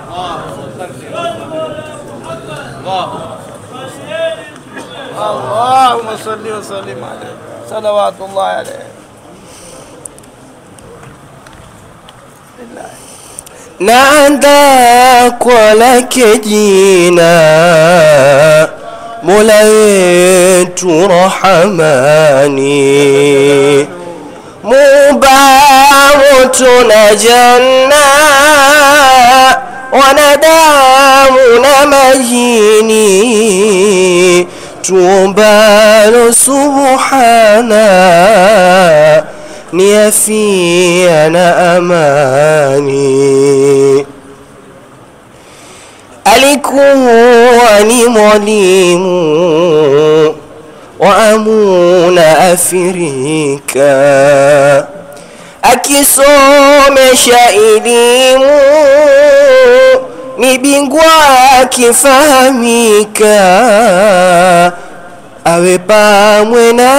اللهم صل وسلم عليه صلوات الله عليه. Naanda kwa lake jina Mola wetu Rahamani, Mubahu tuna janna wanadamu na majini, tuombalo subhana ni afia na amani. Alikuwa ni mwalimu wa Amuna Afrika, akisomesha elimu ni bingwa akifahamika, awe pamwe na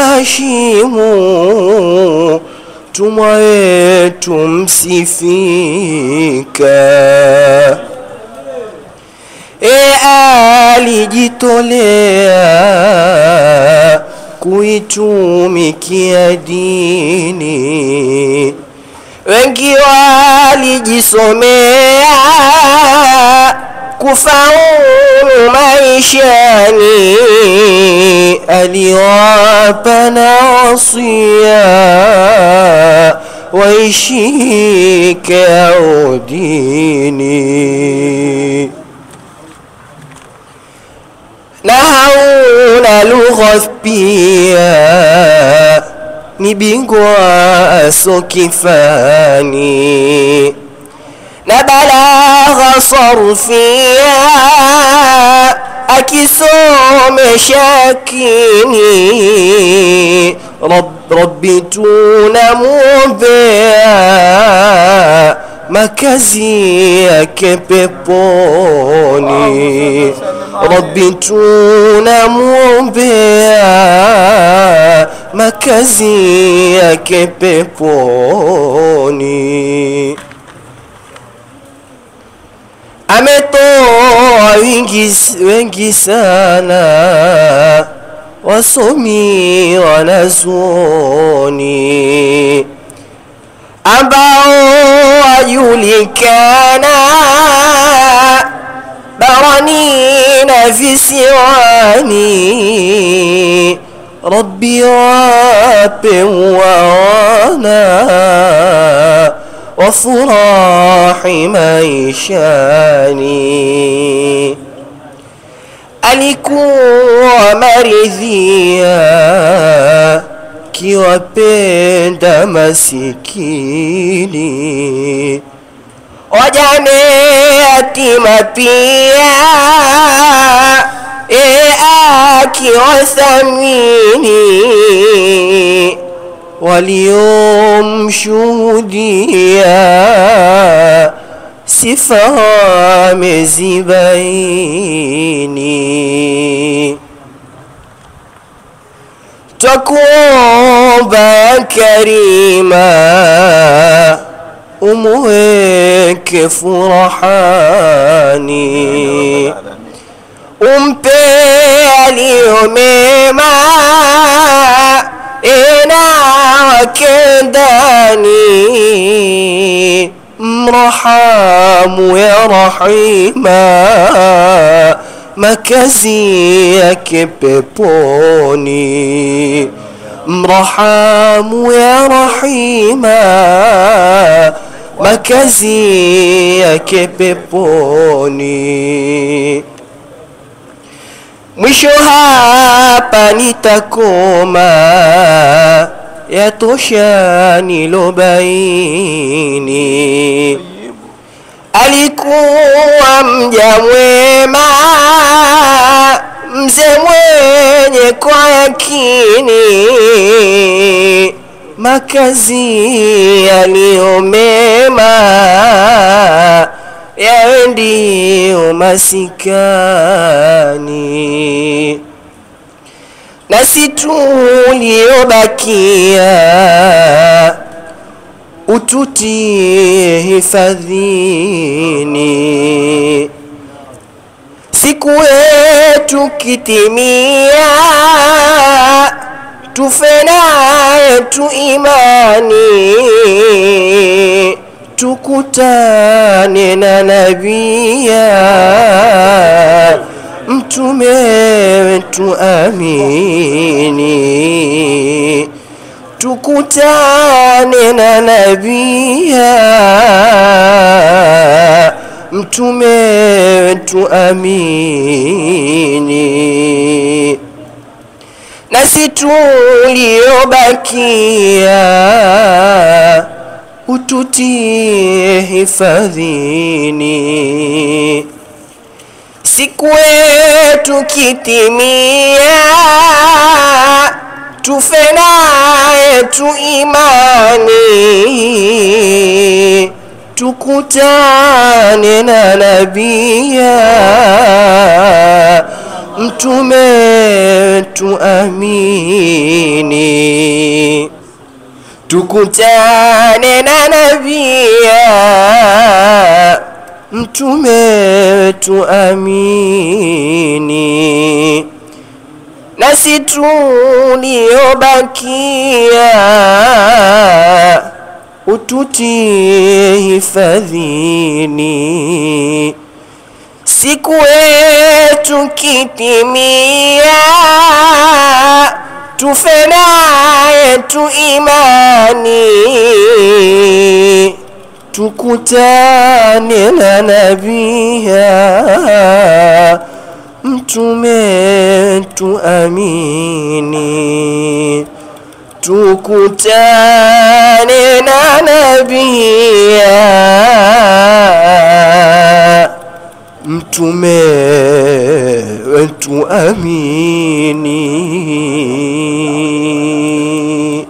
Hashimu tumwa wetu msifika. Alijitolea kuitumikia dini, wengi walijisomea kufaulu maishani, aliwapa na wasia waishike au dini. Na hauna lugha pia ni bingwa asokifani, na balagha sarfia akisomesha kini, Rabbi tunamuombea makazi yake peponi, Rabbi tunamuombea makazi yake peponi. Ametoa wengi sana wasomi wanazuoni, ambao wajulikana barani na visiwani, Rabbi wape waona wafurahi maishani. Alikuwa maridhia kiwapenda masikini, wajane yatima pia akiwathamini, waliomshuhudia sifa wamezibaini. Twakuomba Karima umweke furahani, umpe aliyo mema na wakendani, mrahamu ya Rahima makazi yake peponi, mrahamu ya Rahima makazi yake peponi. Mwisho hapa nitakoma, yatosha nilobaini. Alikuwa mja mwema, mzee mwenye kwa yakini, makazi yaliyo mema yawe ndio masikani. Nasi tuliobakia ututie hifadhini, siku yetu kitimia, tufe naye tu imani, tukutane na nabia, mtume wetu amini, tukutane na nabia, mtume wetu amini. Nasi tuliobakia ututie hifadhini, siku yetu kitimia, tufe naye tu imani, tukutane na nabia, mtume wetu amini, tukutane na nabia, mtume wetu amini. Nasi tuliobakia ututie hifadhini, siku yetu kitimia, tufe naye tu imani, tukutane na nabia, mtume wetu amini, tukutane na nabia, mtume wetu amini.